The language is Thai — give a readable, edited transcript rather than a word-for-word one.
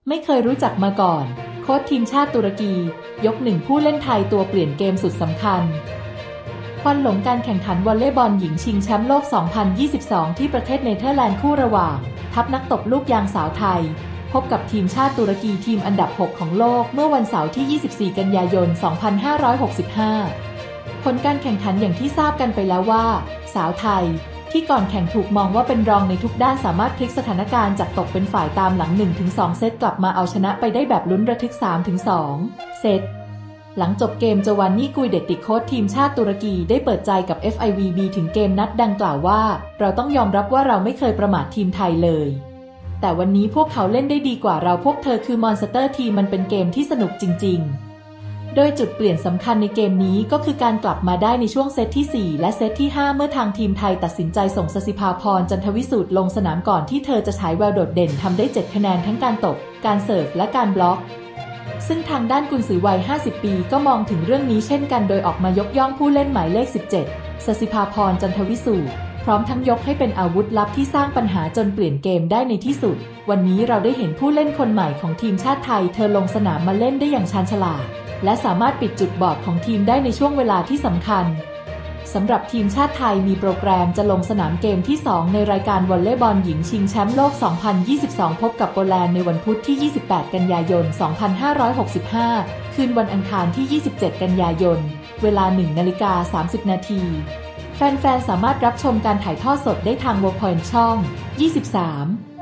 ไม่เคยรู้จักมาก่อนโค้ชทีมชาติตุรกียกหนึ่งผู้เล่นไทยตัวเปลี่ยนเกมสุดสำคัญควันหลงการแข่งขันวอลเลย์บอลหญิงชิงแชมป์โลก 2022 ที่ประเทศเนเธอร์แลนด์คู่ระหว่างทัพนักตบลูกยางสาวไทยพบกับทีมชาติตุรกีทีมอันดับ 6 ของโลกเมื่อวันเสาร์ที่ 24 กันยายน 2565 ผลการแข่งขันอย่างที่ทราบกันไปแล้วว่าสาวไทยที่ก่อนแข่งถูกมองว่าเป็นรองในทุกด้านสามารถพลิกสถานการณ์จากตกเป็นฝ่ายตามหลัง 1-2 เซตกลับมาเอาชนะไปได้แบบลุ้นระทึก 3-2 เซตหลังจบเกมจวานนี่กุยเดตติโค้ชทีมชาติตุรกีได้เปิดใจกับ FIVB ถึงเกมนัดดังกล่าวว่าเราต้องยอมรับว่าเราไม่เคยประมาททีมไทยเลยแต่วันนี้พวกเขาเล่นได้ดีกว่าเราพวกเธอคือมอนสเตอร์ทีมมันเป็นเกมที่สนุกจริงๆโดยจุดเปลี่ยนสำคัญในเกมนี้ก็คือการกลับมาได้ในช่วงเซตที่ 4 และเซตที่ 5 เมื่อทางทีมไทยตัดสินใจส่งสศิภาพรจันทวิสูตรลงสนามก่อนที่เธอจะฉายแววโดดเด่นทำได้ 7 คะแนนทั้งการตบการเสิร์ฟและการบล็อกซึ่งทางด้านกุนซือวัย 50 ปีก็มองถึงเรื่องนี้เช่นกันโดยออกมายกย่องผู้เล่นหมายเลข 17 สศิภาพรจันทวิสูตรพร้อมทั้งยกให้เป็นอาวุธลับที่สร้างปัญหาจนเปลี่ยนเกมได้ในที่สุดวันนี้เราได้เห็นผู้เล่นคนใหม่ของทีมชาติไทยเธอลงสนามมาเล่นได้อย่างชาญฉลาดและสามารถปิดจุดบอดของทีมได้ในช่วงเวลาที่สำคัญสำหรับทีมชาติไทยมีโปรแกรมจะลงสนามเกมที่ 2 ในรายการวอลเลย์บอลหญิงชิงแชมป์โลก 2022 พบกับโปแลนด์ในวันพุธที่ 28 กันยายน 2565 คืนวันอังคารที่ 27 กันยายน เวลา 1:30 นาทีแฟนๆ สามารถรับชมการถ่ายทอดสดได้ทาง Worldpoint ช่อง 23